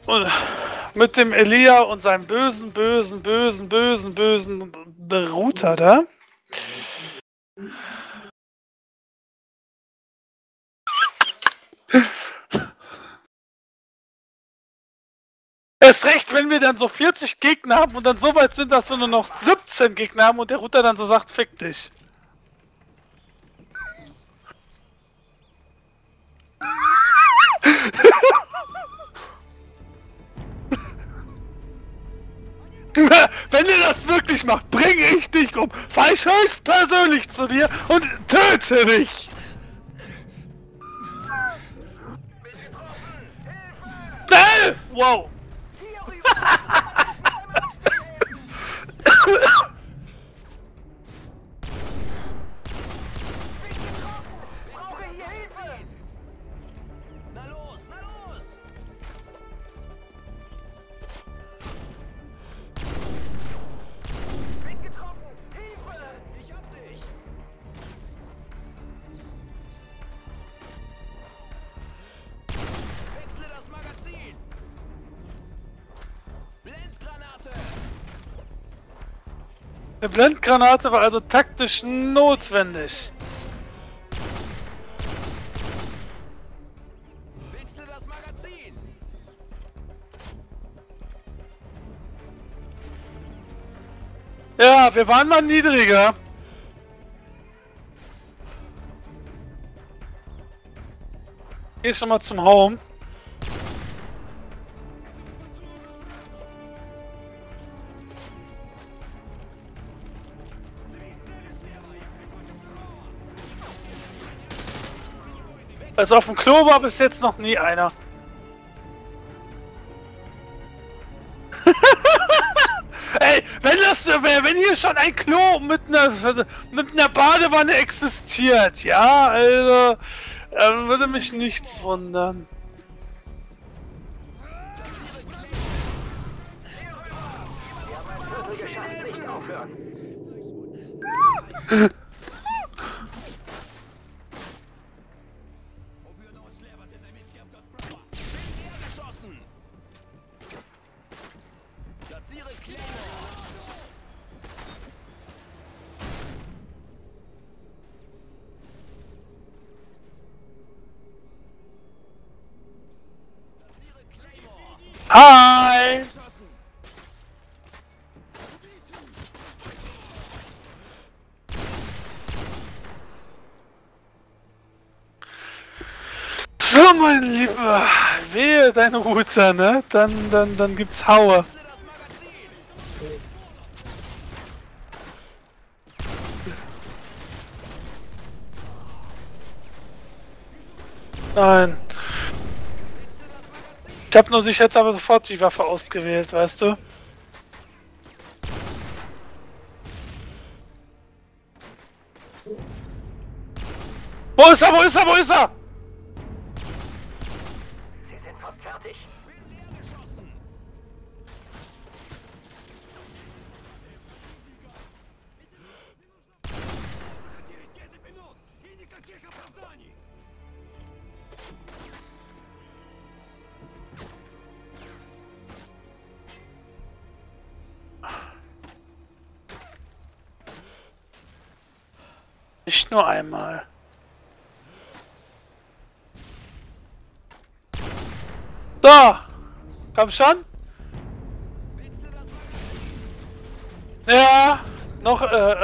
Und mit dem Elia und seinem bösen Router da. Erst recht, wenn wir dann so 40 Gegner haben und dann so weit sind, dass wir nur noch 17 Gegner haben und der Router dann so sagt, fick dich. Wenn ihr das wirklich macht, bringe ich dich um. Fahr ich höchstpersönlich zu dir und töte dich. Wow. Na los, na los! Bin getroffen! Hilfe! Ich hab dich! Wechsle das Magazin! Blendgranate! Eine Blendgranate war also taktisch notwendig. Wechsle das Magazin! Ja, wir waren mal niedriger. Geh schon mal zum Home. Also auf dem Klo war bis jetzt noch nie einer. Ey, wenn hier schon ein Klo mit einer Badewanne existiert, ja, also, dann würde mich nichts wundern. Nicht aufhören! Platziere Claymore! Hi! So, mein Lieber, wehe dein Router, ne? Dann gibt's Haue. Nein. Ich hab nur sich jetzt aber sofort die Waffe ausgewählt, weißt du? Wo ist er? Wo ist er? Wo ist er? Sie sind fast fertig. Bin leer geschossen. Nicht nur einmal. So! Komm schon! Ja! Noch,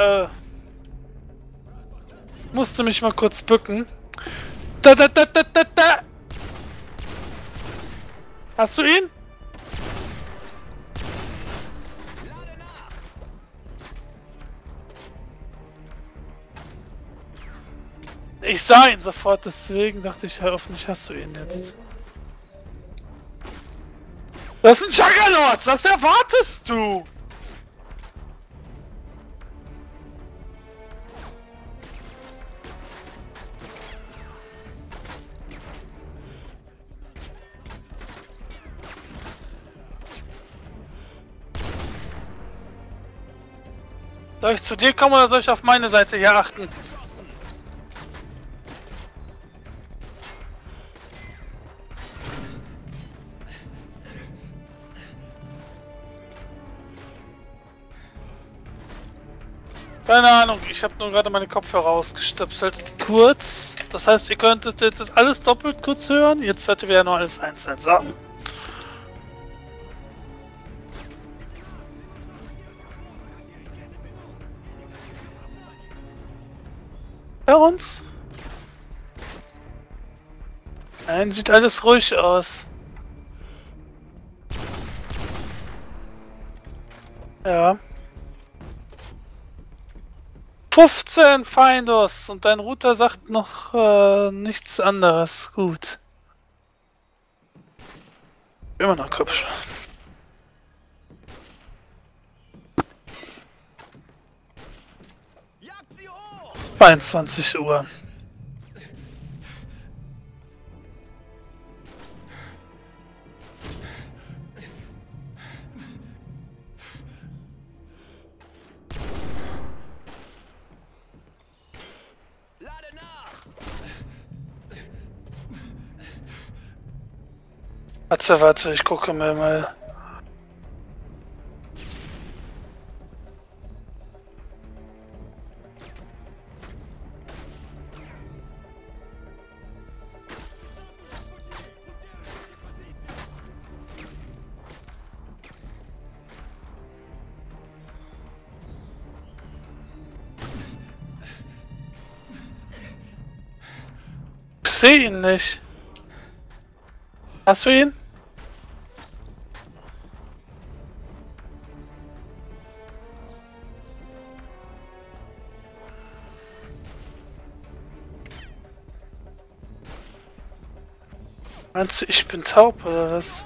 musste mich mal kurz bücken. Da! Hast du ihn? Ich sah ihn sofort, deswegen dachte ich, hoffentlich hast du ihn jetzt. Das ist ein Juggernaut! Was erwartest du? Soll ich zu dir kommen oder soll ich auf meine Seite hier achten? Keine Ahnung, ich habe nur gerade meine Kopfhörer ausgestöpselt. Kurz. Das heißt, ihr könntet jetzt alles doppelt kurz hören. Jetzt hört ihr wieder nur alles einzeln. So. Bei uns? Nein, sieht alles ruhig aus. Ja. 15 Feindos und dein Router sagt noch nichts anderes. Gut. Immer noch hübsch. Jagt sie hoch! 22 Uhr. Lade nach! Warte, ich gucke mir mal. Ich sehe ihn nicht. Hast du ihn? Meinst du, ich bin taub oder was?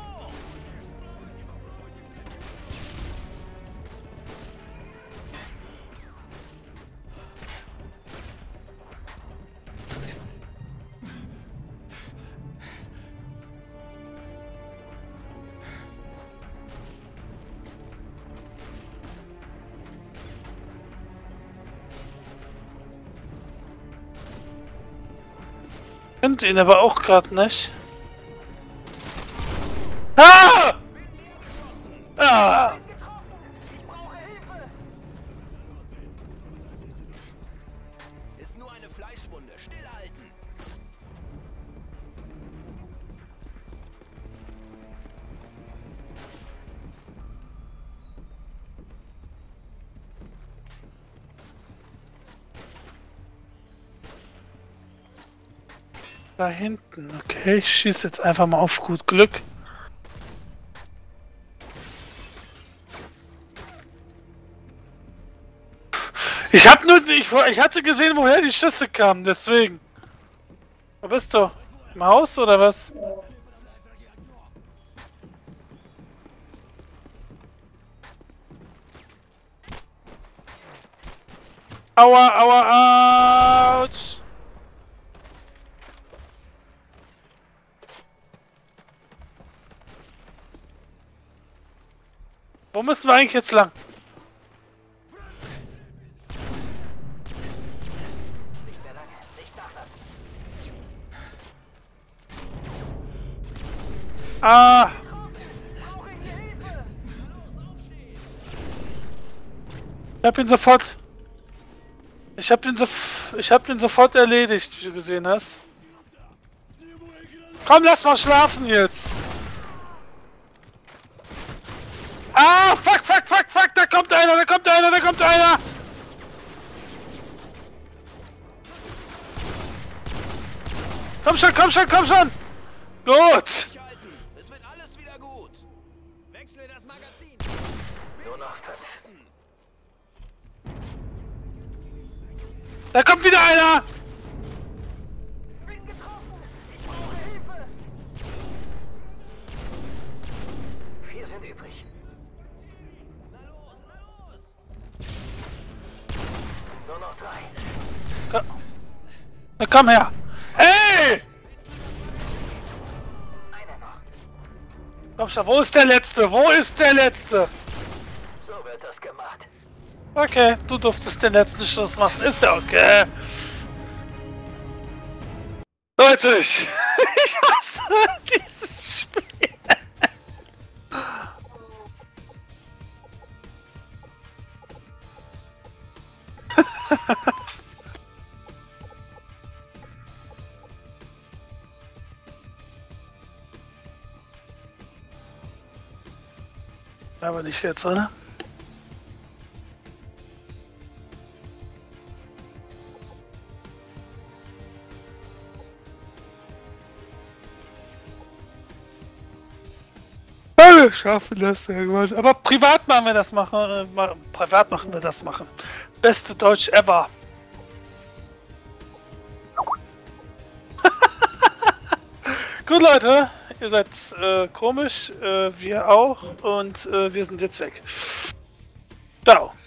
Ich finde ihn aber auch gerade nicht. Ah! Ah! Ich brauche Hilfe! Ist nur eine Fleischwunde. Stillhalten! Da hinten. Okay, ich schieße jetzt einfach mal auf gut Glück. Ich hab nur ich hatte gesehen, woher die Schüsse kamen, deswegen. Wo bist du? Im Haus oder was? Aua, aua, ouch! Wo müssen wir eigentlich jetzt lang? Nicht mehr lange. Nicht nachlassen. Ah! Brauche ich Hilfe! Ich hab ihn sofort. Ich hab ihn sofort erledigt, wie du gesehen hast. Komm, lass mal schlafen jetzt! Ah, fuck, da kommt einer! Komm schon! Gut! Halten! Es wird alles wieder gut! Wechsle das Magazin! Nur noch Da kommt wieder einer! Bin getroffen! Ich brauche Hilfe! 4 sind übrig. Na los! Nur noch 3. Na komm her! Hey! Einer noch. Komm schon, wo ist der Letzte? So wird das gemacht. Okay, du durftest den letzten Schuss machen, ist ja okay. Leute, ich hasse dieses Spiel. Aber nicht jetzt, oder? Wir schaffen das irgendwann. Aber privat machen wir das privat machen wir das machen. Beste Deutsch ever. Gut, Leute, ihr seid komisch, wir auch und wir sind jetzt weg. Ciao.